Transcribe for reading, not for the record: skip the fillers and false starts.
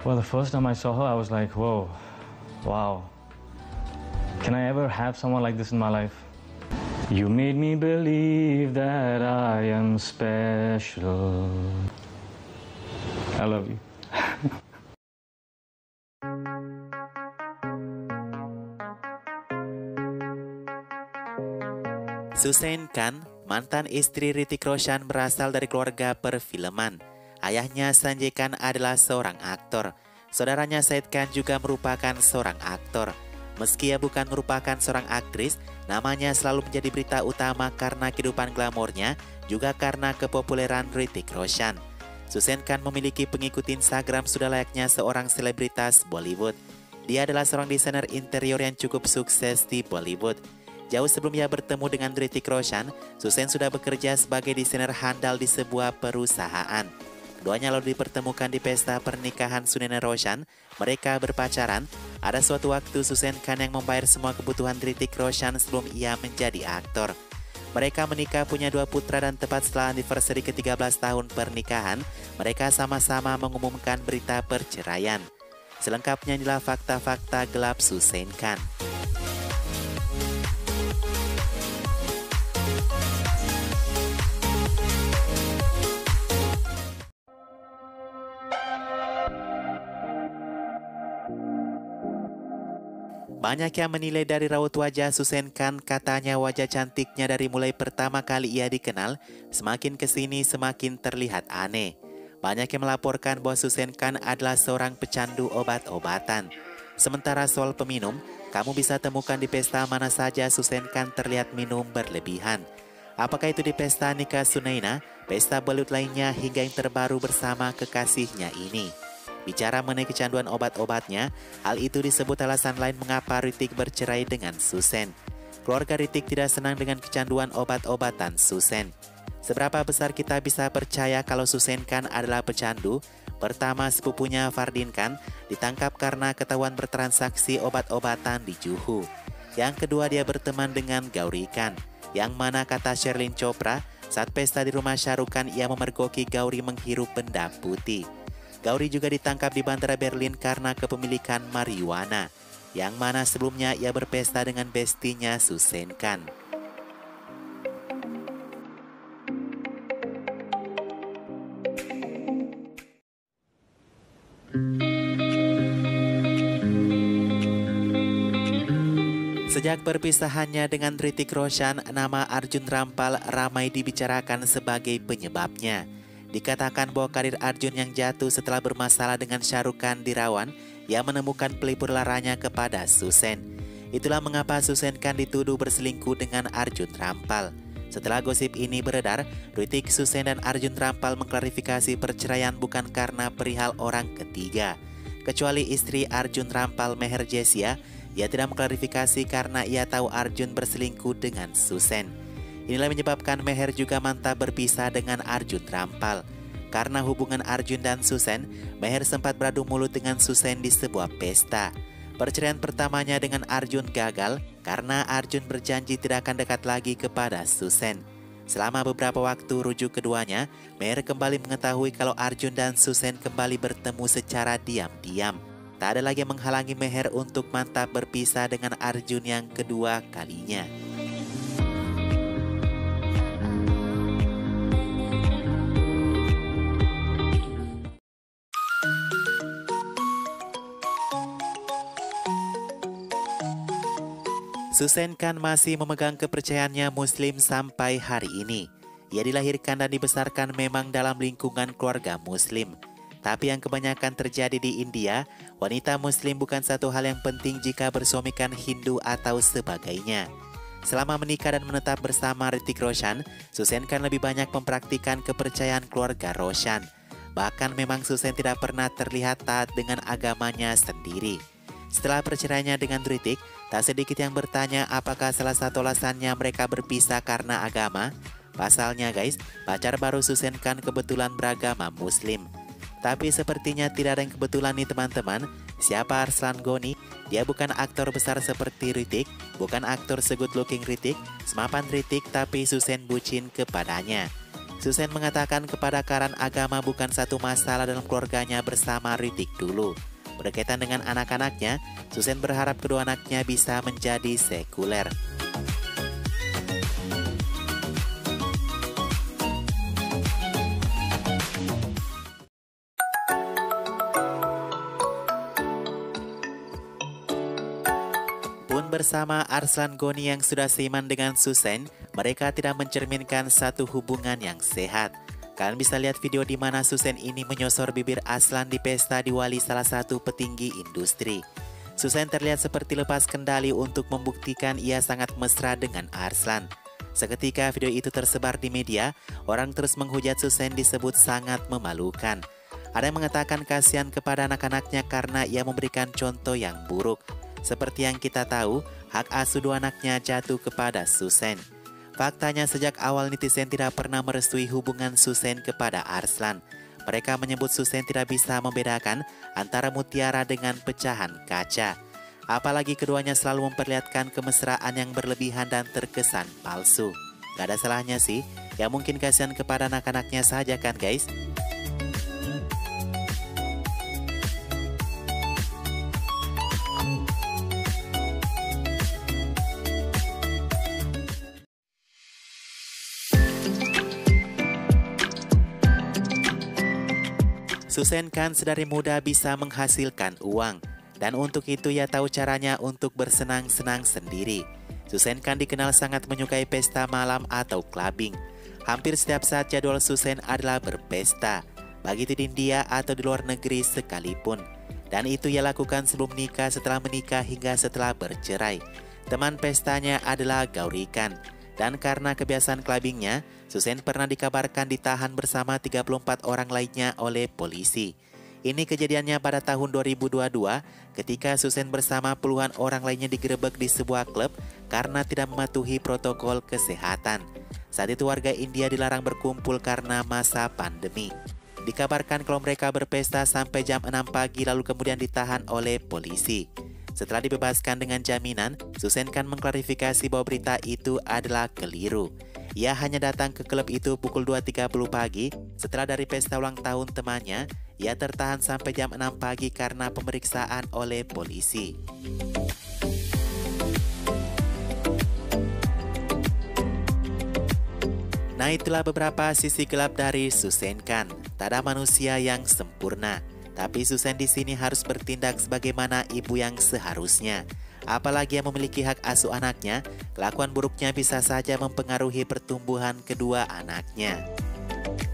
Well, the first time I saw her, I was like, whoa, wow. Can I ever have someone like this in my life? You made me believe that I am special. I love you. Suzanne Khan, mantan istri Hrithik Roshan, berasal dari keluarga perfilman. Ayahnya Sanjay Khan adalah seorang aktor. Saudaranya Shahid Khan juga merupakan seorang aktor. Meski ia bukan merupakan seorang aktris, namanya selalu menjadi berita utama karena kehidupan glamornya, juga karena kepopuleran Hrithik Roshan. Suzanne Khan memiliki pengikut Instagram sudah layaknya seorang selebritas Bollywood. Dia adalah seorang desainer interior yang cukup sukses di Bollywood. Jauh sebelum ia bertemu dengan Hrithik Roshan, Suzanne sudah bekerja sebagai desainer handal di sebuah perusahaan. Keduanya lalu dipertemukan di pesta pernikahan Sunena Roshan. Mereka berpacaran. Ada suatu waktu Suzanne Khan yang membayar semua kebutuhan Hrithik Roshan sebelum ia menjadi aktor. Mereka menikah, punya 2 putra, dan tepat setelah anniversary ke-13 tahun pernikahan, mereka sama-sama mengumumkan berita perceraian. Selengkapnya inilah fakta-fakta gelap Suzanne Khan. Banyak yang menilai dari raut wajah Suzanne Khan, katanya wajah cantiknya dari mulai pertama kali ia dikenal, semakin kesini semakin terlihat aneh. Banyak yang melaporkan bahwa Suzanne Khan adalah seorang pecandu obat-obatan. Sementara soal peminum, kamu bisa temukan di pesta mana saja Suzanne Khan terlihat minum berlebihan. Apakah itu di pesta nikah Sunaina, pesta Bollywood lainnya, hingga yang terbaru bersama kekasihnya ini. Bicara mengenai kecanduan obat-obatnya, hal itu disebut alasan lain mengapa Hrithik bercerai dengan Suzanne. Keluarga Hrithik tidak senang dengan kecanduan obat-obatan Suzanne. Seberapa besar kita bisa percaya kalau Suzanne Khan adalah pecandu? Pertama, sepupunya Fardeen Khan ditangkap karena ketahuan bertransaksi obat-obatan di Juhu. Yang kedua, dia berteman dengan Gauri Khan, yang mana kata Sherlyn Chopra, saat pesta di rumah Shah Rukh Khan ia memergoki Gauri menghirup benda putih. Gauri juga ditangkap di Bandara Berlin karena kepemilikan marijuana, yang mana sebelumnya ia berpesta dengan bestinya Suzanne Khan. Sejak perpisahannya dengan Hrithik Roshan, nama Arjun Rampal ramai dibicarakan sebagai penyebabnya. Dikatakan bahwa karir Arjun yang jatuh setelah bermasalah dengan Shah Rukh Khan dirawan, ia menemukan pelipur laranya kepada Suzanne. Itulah mengapa Suzanne Khan dituduh berselingkuh dengan Arjun Rampal. Setelah gosip ini beredar, Hrithik, Suzanne, dan Arjun Rampal mengklarifikasi perceraian bukan karena perihal orang ketiga. Kecuali istri Arjun Rampal, Meher Jessia, ia tidak mengklarifikasi karena ia tahu Arjun berselingkuh dengan Suzanne. Inilah menyebabkan Meher juga mantap berpisah dengan Arjun Rampal. Karena hubungan Arjun dan Suzanne, Meher sempat beradu mulut dengan Suzanne di sebuah pesta. Perceraian pertamanya dengan Arjun gagal karena Arjun berjanji tidak akan dekat lagi kepada Suzanne. Selama beberapa waktu rujuk keduanya, Meher kembali mengetahui kalau Arjun dan Suzanne kembali bertemu secara diam-diam. Tak ada lagi yang menghalangi Meher untuk mantap berpisah dengan Arjun yang kedua kalinya. Suzanne Khan masih memegang kepercayaannya Muslim sampai hari ini. Ia dilahirkan dan dibesarkan memang dalam lingkungan keluarga Muslim. Tapi yang kebanyakan terjadi di India, wanita Muslim bukan satu hal yang penting jika bersuamikan Hindu atau sebagainya. Selama menikah dan menetap bersama Hrithik Roshan, Suzanne Khan lebih banyak mempraktikkan kepercayaan keluarga Roshan. Bahkan memang Suzanne tidak pernah terlihat taat dengan agamanya sendiri. Setelah perceraiannya dengan Hrithik, tak sedikit yang bertanya apakah salah satu alasannya mereka berpisah karena agama. Pasalnya guys, pacar baru Suzanne Khan kebetulan beragama Muslim. Tapi sepertinya tidak ada yang kebetulan nih teman-teman. Siapa Arslan Ghani? Dia bukan aktor besar seperti Hrithik, bukan aktor se-good looking Hrithik, semapan Hrithik, tapi Suzanne bucin kepadanya. Susan mengatakan kepada Karan agama bukan satu masalah dalam keluarganya bersama Ritik dulu. Berkaitan dengan anak-anaknya, Susan berharap kedua anaknya bisa menjadi sekuler. Pun bersama Arslan Ghani yang sudah seiman dengan Susan, mereka tidak mencerminkan satu hubungan yang sehat. Kalian bisa lihat video di mana Susan ini menyosor bibir Arslan di pesta diwali salah satu petinggi industri. Susan terlihat seperti lepas kendali untuk membuktikan ia sangat mesra dengan Arslan. Seketika video itu tersebar di media, orang terus menghujat Susan disebut sangat memalukan. Ada yang mengatakan kasihan kepada anak-anaknya karena ia memberikan contoh yang buruk. Seperti yang kita tahu, hak asuh dua anaknya jatuh kepada Susan. Faktanya sejak awal netizen tidak pernah merestui hubungan Susan kepada Arslan. Mereka menyebut Susan tidak bisa membedakan antara mutiara dengan pecahan kaca. Apalagi keduanya selalu memperlihatkan kemesraan yang berlebihan dan terkesan palsu. Gak ada salahnya sih, ya mungkin kasihan kepada anak-anaknya saja kan guys. Susan kan sedari muda bisa menghasilkan uang, dan untuk itu ia tahu caranya untuk bersenang-senang sendiri. Susan kan dikenal sangat menyukai pesta malam atau clubbing. Hampir setiap saat jadwal Susan adalah berpesta, baik itu di India atau di luar negeri sekalipun. Dan itu ia lakukan sebelum nikah, setelah menikah, hingga setelah bercerai. Teman pestanya adalah gaurikan. Dan karena kebiasaan clubbingnya, Susan pernah dikabarkan ditahan bersama 34 orang lainnya oleh polisi. Ini kejadiannya pada tahun 2022 ketika Susan bersama puluhan orang lainnya digerebek di sebuah klub karena tidak mematuhi protokol kesehatan. Saat itu warga India dilarang berkumpul karena masa pandemi. Dikabarkan kalau mereka berpesta sampai jam 6 pagi lalu kemudian ditahan oleh polisi. Setelah dibebaskan dengan jaminan, Susan kan mengklarifikasi bahwa berita itu adalah keliru. Ia hanya datang ke klub itu pukul 2.30 pagi. Setelah dari pesta ulang tahun temannya, ia tertahan sampai jam 6 pagi karena pemeriksaan oleh polisi. Nah, itulah beberapa sisi gelap dari Susan Khan. Tak ada manusia yang sempurna. Tapi Susan di sini harus bertindak sebagaimana ibu yang seharusnya. Apalagi yang memiliki hak asuh anaknya, kelakuan buruknya bisa saja mempengaruhi pertumbuhan kedua anaknya.